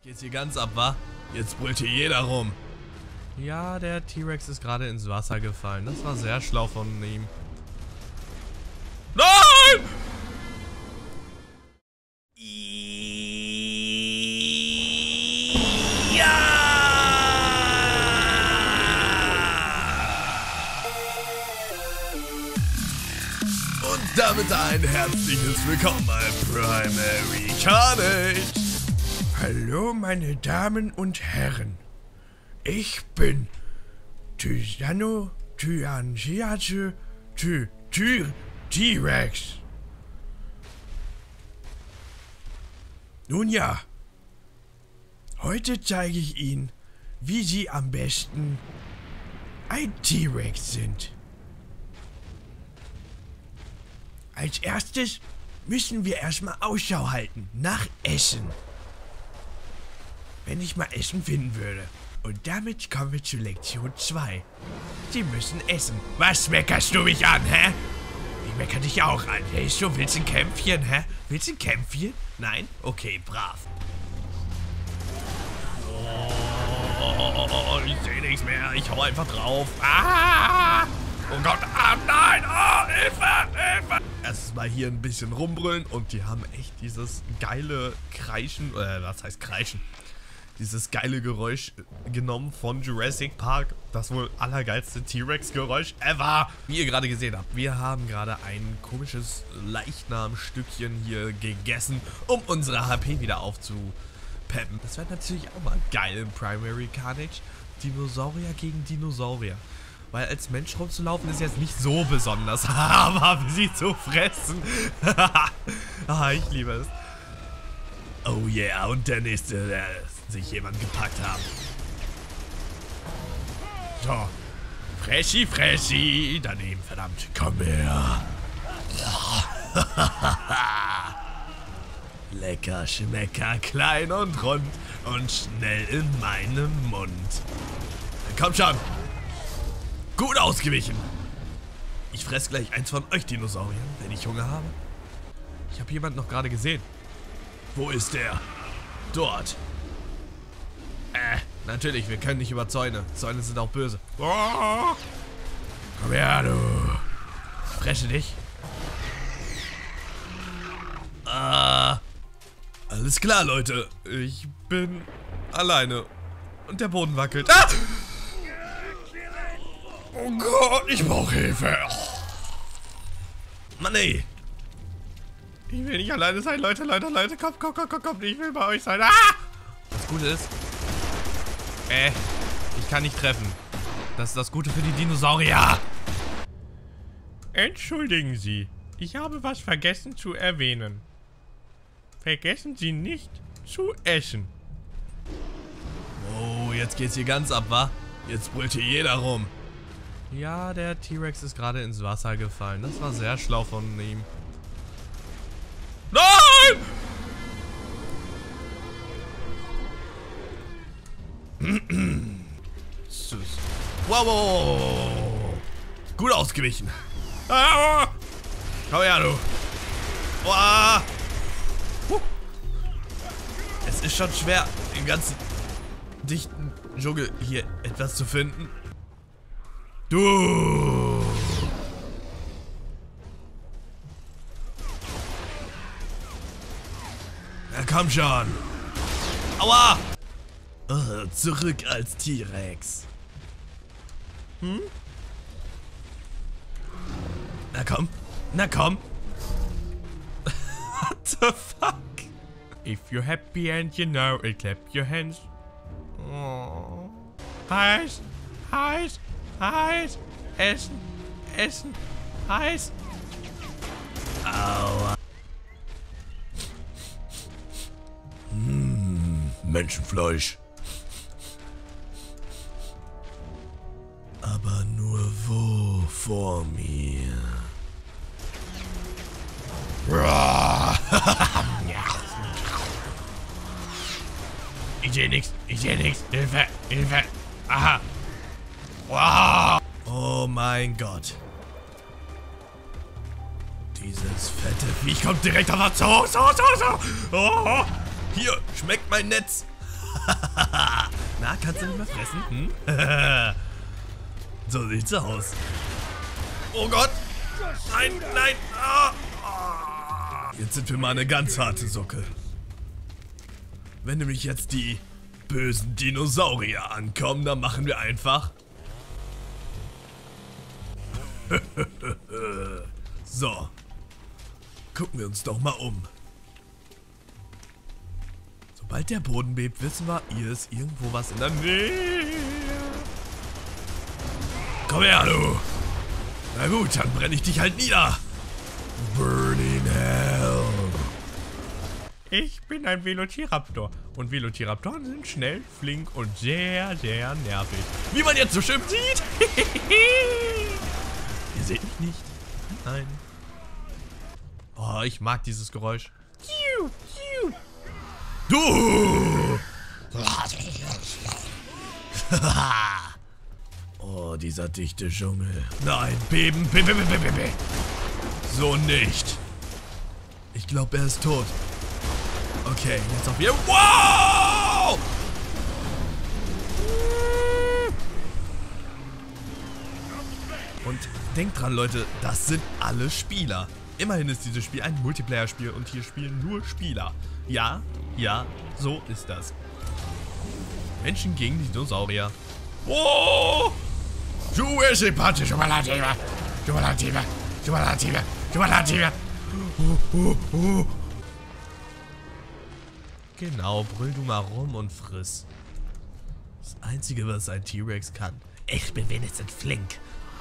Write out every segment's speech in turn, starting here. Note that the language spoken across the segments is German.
Geht's hier ganz ab, wa? Jetzt brüllt hier jeder rum. Ja, der T-Rex ist gerade ins Wasser gefallen. Das war sehr schlau von ihm. Nein! Ja! Und damit ein herzliches Willkommen bei Primary Carnage. Hallo meine Damen und Herren, ich bin T-Rex. Nun ja, heute zeige ich Ihnen, wie Sie am besten ein T-Rex sind. Als erstes müssen wir erstmal Ausschau halten nach Essen. Wenn ich mal Essen finden würde. Und damit kommen wir zu Lektion 2. Sie müssen essen. Was meckerst du mich an, hä? Ich mecker dich auch an. Hey, so, willst du ein Kämpfchen, hä? Willst du ein Kämpfchen? Nein? Okay, brav. Oh, ich sehe nichts mehr. Ich hau einfach drauf. Ah! Oh Gott, ah nein! Oh, Hilfe! Hilfe! Erstmal hier ein bisschen rumbrüllen und die haben echt dieses geile Kreischen, was heißt Kreischen? Dieses geile Geräusch genommen von Jurassic Park. Das wohl allergeilste T-Rex-Geräusch ever. Wie ihr gerade gesehen habt, wir haben gerade ein komisches Leichnamstückchen hier gegessen, um unsere HP wieder aufzupeppen. Das wäre natürlich auch mal geil im Primary Carnage. Dinosaurier gegen Dinosaurier. Weil als Mensch rumzulaufen ist jetzt nicht so besonders. Aber wie sie zu fressen. Ah, ich liebe es. Oh yeah, und der nächste, der sich jemand gepackt haben. So. Freschi, Freschi. Daneben, verdammt. Komm her. Lecker, schmecker, klein und rund und schnell in meinem Mund. Komm schon. Gut ausgewichen. Ich fress gleich eins von euch Dinosauriern, wenn ich Hunger habe. Ich habe jemanden noch gerade gesehen. Wo ist der? Dort. Natürlich, wir können nicht über Zäune. Zäune sind auch böse. Oh. Komm her, du. Fresche dich. Alles klar, Leute. Ich bin alleine. Und der Boden wackelt. Ah! Oh Gott, ich brauche Hilfe. Mann, ey. Ich will nicht alleine sein, Leute. Kommt, ich will bei euch sein. Ah! Das Gute ist, ich kann nicht treffen. Das ist das Gute für die Dinosaurier. Entschuldigen Sie, ich habe was vergessen zu erwähnen. Vergessen Sie nicht zu essen. Oh, jetzt geht's hier ganz ab, wa? Jetzt brüllt hier jeder rum. Ja, der T-Rex ist gerade ins Wasser gefallen. Das war sehr schlau von ihm. Nein! Wow. Gut ausgewichen. Ah, komm her, du. Wow. Es ist schon schwer, im ganzen dichten Dschungel hier etwas zu finden. Du. Na komm schon. Aua. Oh, zurück als T-Rex. Na komm. What the fuck? If you're happy and you know it, clap your hands. Oh. Heiß. Essen. Heiß. Aua. Menschenfleisch. Aber nur wo vor mir? Ich seh nix. Hilfe. Aha. Wow. Oh mein Gott. Dieses fette Viech kommt direkt auf uns zu. So. Oh. Hier, schmeckt mein Netz. Na, kannst du nicht mehr fressen? Hm? So sieht's aus. Oh Gott! Nein, nein! Ah. Jetzt sind wir mal eine ganz harte Socke. Wenn nämlich jetzt die bösen Dinosaurier ankommen, dann machen wir einfach... So. Gucken wir uns doch mal um. Sobald der Boden bebt, wissen wir, hier ist irgendwo was in der Nähe. Komm her, du! Na gut, dann brenne ich dich halt nieder. Burning Hell. Ich bin ein Velociraptor. Und Velociraptoren sind schnell, flink und sehr, sehr nervig. Wie man jetzt so schön sieht. Ihr seht mich nicht. Nein. Oh, ich mag dieses Geräusch. Du! Oh, dieser dichte Dschungel. Nein, beben, beben, beben, beben, beben. So nicht. Ich glaube, er ist tot. Okay, jetzt auf jeden Fall. Wow! Und denkt dran, Leute, das sind alle Spieler. Immerhin ist dieses Spiel ein Multiplayer-Spiel und hier spielen nur Spieler. Ja, ja, so ist das. Menschen gegen die Dinosaurier. Oh! Superlative, Superlative, Superlative, Superlative, Superlative. Genau, brüll du mal rum und friss. Das Einzige, was ein T-Rex kann. Ich bin wenigstens flink.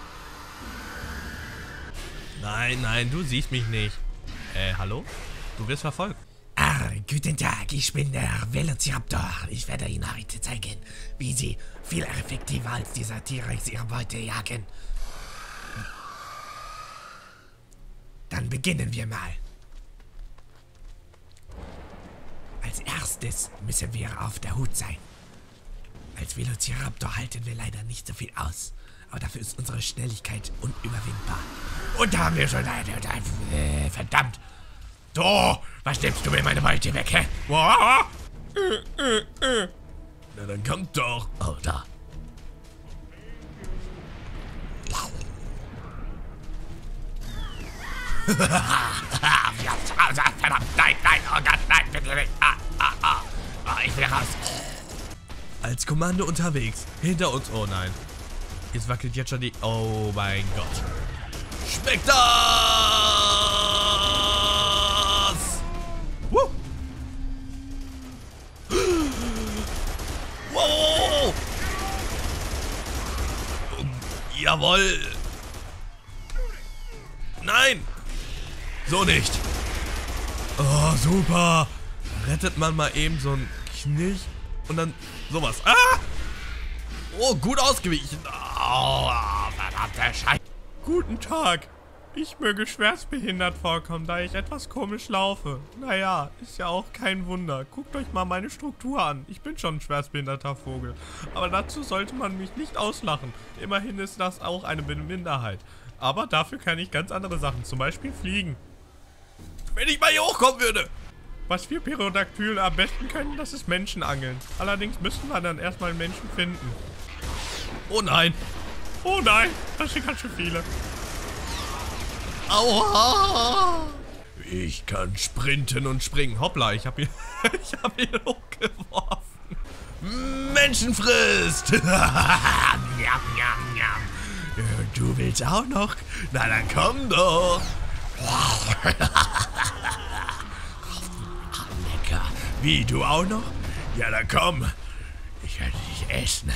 Nein, nein, du siehst mich nicht. Hallo? Du wirst verfolgt. Guten Tag, ich bin der Velociraptor. Ich werde Ihnen heute zeigen, wie Sie viel effektiver als dieser T-Rex ihre Beute jagen. Dann beginnen wir mal. Als erstes müssen wir auf der Hut sein. Als Velociraptor halten wir leider nicht so viel aus. Aber dafür ist unsere Schnelligkeit unüberwindbar. Und da haben wir schon verdammt. So, was nimmst du mir meine Beute weg, hä? Na, dann kommt doch. Oh, da. Verdammt, nein, nein, oh Gott, nein, bitte nicht. Ich will raus. Als Kommando unterwegs. Hinter uns. Oh nein. Jetzt wackelt jetzt schon die... Oh mein Gott. Schmeckt das? Woo. Wow. Jawohl. Nein. So nicht. Oh, super. Rettet man mal eben so ein Knilch und dann sowas. Ah! Oh, gut ausgewichen. Oh, verdammter Scheiße. Guten Tag. Ich möge schwerstbehindert vorkommen, da ich etwas komisch laufe. Naja, ist ja auch kein Wunder. Guckt euch mal meine Struktur an. Ich bin schon ein schwerstbehinderter Vogel. Aber dazu sollte man mich nicht auslachen. Immerhin ist das auch eine Minderheit. Aber dafür kann ich ganz andere Sachen, zum Beispiel fliegen. Wenn ich mal hier hochkommen würde. Was wir Pterodaktylen am besten können, das ist Menschenangeln. Allerdings müssten wir dann erstmal Menschen finden. Oh nein. Oh nein, das sind ganz schön viele. Aua. Ich kann sprinten und springen. Hoppla, ich habe ihn hochgeworfen. Menschenfrist. Du willst auch noch? Na dann komm doch. Lecker. Wie, du auch noch? Ja, dann komm. Ich werde dich essen.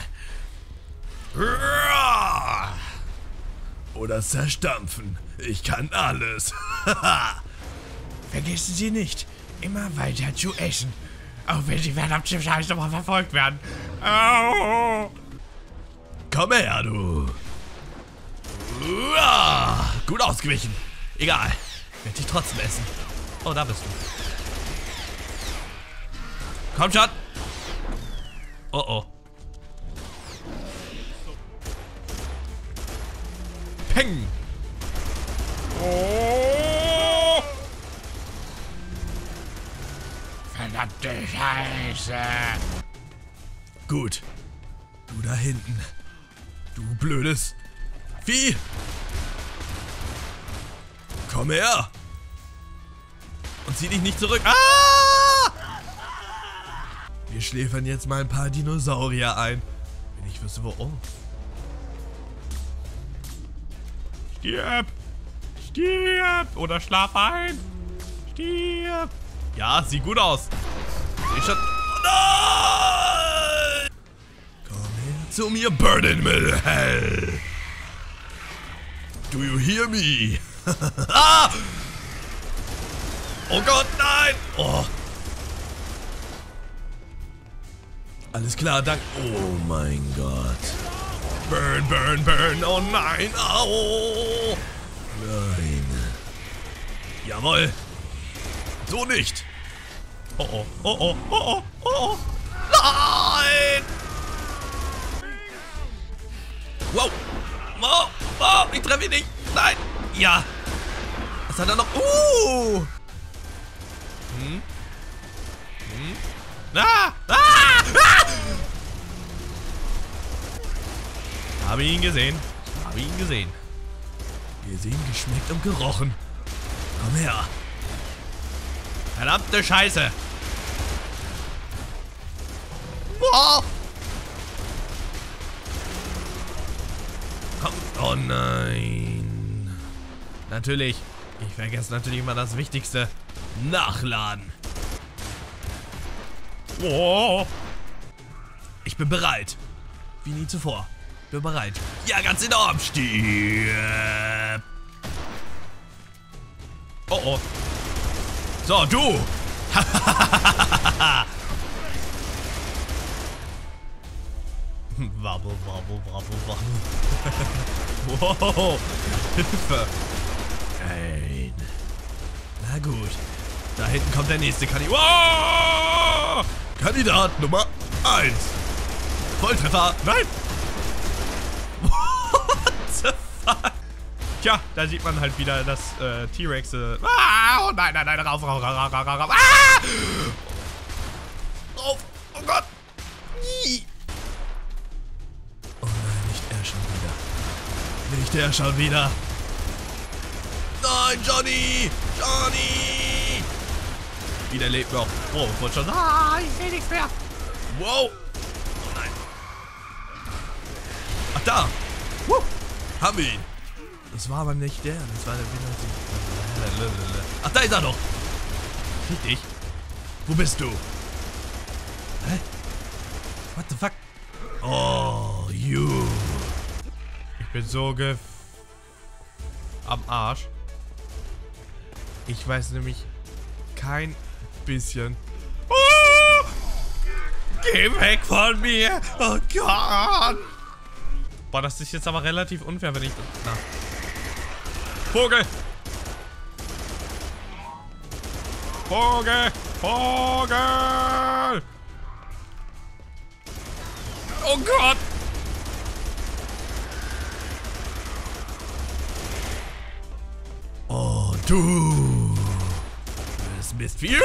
Oder zerstampfen. Ich kann alles. Vergessen Sie nicht, immer weiter zu essen. Auch wenn Sie verdammte Scheiße nochmal verfolgt werden. Au. Komm her, du. Gut ausgewichen. Egal. Ich werde dich trotzdem essen. Oh, da bist du. Komm schon. Oh, oh. Peng. Oh. Verdammte Scheiße. Gut. Du da hinten. Du blödes Vieh. Komm her. Und zieh dich nicht zurück. Ah! Wir schläfern jetzt mal ein paar Dinosaurier ein. Wenn ich wüsste, wo... Oh. Stirb. Stirb. Oder schlaf ein. Stirb. Ja, sieht gut aus. Ich schon... Oh nein! Komm her zu mir, Burn in Hell. Do you hear me? Ah! Oh Gott, nein! Oh. Alles klar, danke. Oh mein Gott. Burn, burn, burn. Oh nein. Au. Nein. Jawohl. So nicht. Oh oh, oh oh, oh oh, oh oh. Nein! Wow. Oh, oh, ich treffe ihn nicht. Nein. Ja. Was hat er noch? Ah! Ah! Ah! Habe ihn gesehen. Habe ihn gesehen. Gesehen, geschmeckt und gerochen. Komm her. Verdammte Scheiße. Boah. Komm. Oh nein. Natürlich. Ich vergesse natürlich immer das Wichtigste. Nachladen. Oh. Ich bin bereit. Wie nie zuvor. Bin bereit. Ja, ganz enorm. Stirb. Oh oh. So, du. Wabbel, wabbel, wabbel, wabbel. Wow. Hilfe. Nein. Na gut. Da hinten kommt der nächste Kandidat. Wow! Kandidat Nummer 1. Volltreffer. Nein. What the fuck? Tja, da sieht man halt wieder das T-Rex. Oh nein, nein, nein, rauf, rauf, rauf, rauf, rauf, rauf. Ah! Rauf. Oh Gott. Oh nein, nicht er schon wieder. Nicht er schon wieder. Nein, Johnny! Johnny! Wieder lebt noch. Oh, ich wollte schon. Ah, ich sehe nichts mehr. Wow. Oh nein. Ach, da. Haben wir ihn. Das war aber nicht der. Das war der wieder. Ach, da ist er doch. Richtig. Wo bist du? Hä? What the fuck? Oh, you. Ich bin so am Arsch. Ich weiß nämlich kein bisschen. Oh! Geh weg von mir! Oh Gott! Boah, das ist jetzt aber relativ unfair, wenn ich... Na. Vogel! Vogel! Vogel! Oh Gott! Oh, du! Das bist viel!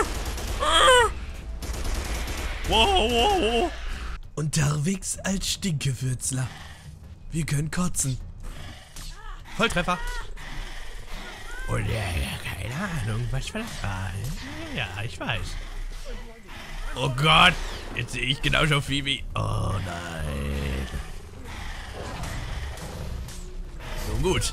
Wow, wow! Unterwegs als Stinkewürzler. Wir können kotzen. Volltreffer. Und ja, keine Ahnung, was für das war. Ja, ich weiß. Oh Gott, jetzt sehe ich genauso viel wie... Oh nein. So gut.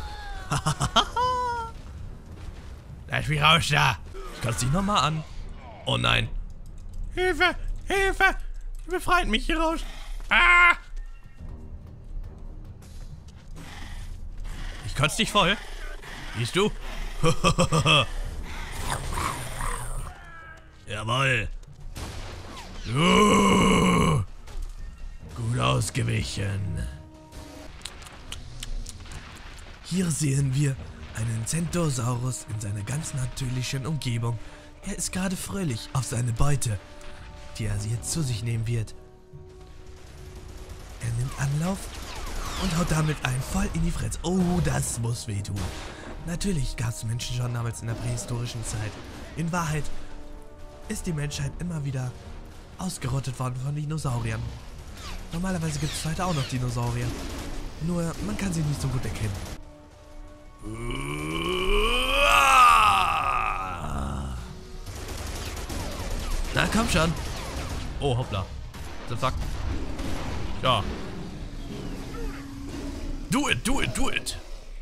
Lass mich raus da. Ich kann es dich nochmal an. Oh nein. Hilfe, Hilfe. Befreit mich hier raus. Ah! Ich kotze dich voll. Siehst du? Jawohl. Gut ausgewichen. Hier sehen wir einen Centosaurus in seiner ganz natürlichen Umgebung. Er ist gerade fröhlich auf seine Beute, die er jetzt zu sich nehmen wird. Er nimmt Anlauf und haut damit einen voll in die Fresse. Oh, das muss wehtun. Natürlich gab es Menschen schon damals in der prähistorischen Zeit. In Wahrheit ist die Menschheit immer wieder ausgerottet worden von Dinosauriern. Normalerweise gibt es heute auch noch Dinosaurier. Nur, man kann sie nicht so gut erkennen. Na, komm schon. Oh, hoppla. Zack. Ja. Do it, do it, do it.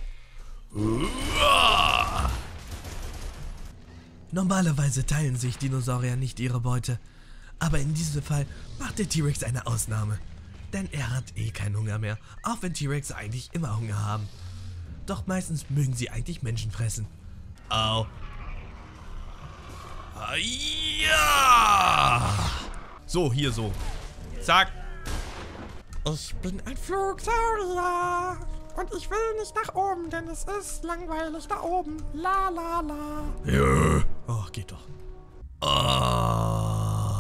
Normalerweise teilen sich Dinosaurier nicht ihre Beute. Aber in diesem Fall macht der T-Rex eine Ausnahme. Denn er hat eh keinen Hunger mehr. Auch wenn T-Rex eigentlich immer Hunger haben. Doch meistens mögen sie eigentlich Menschen fressen. Au. Ja! So, hier so. Zack. Ich bin ein Flugsaurier. Und ich will nicht nach oben, denn es ist langweilig da oben. La la la. Ja. Oh, geht doch. Oh.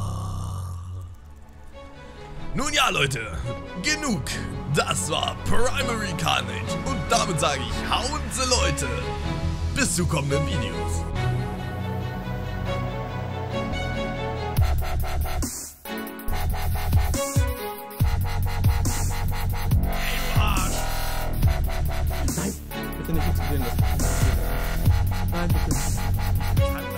Nun ja, Leute. Genug. Das war Primary Carnage. Und damit sage ich, hauen Sie, Leute. Bis zu kommenden Videos. Nein, bitte nicht explodieren lassen. Nein, bitte.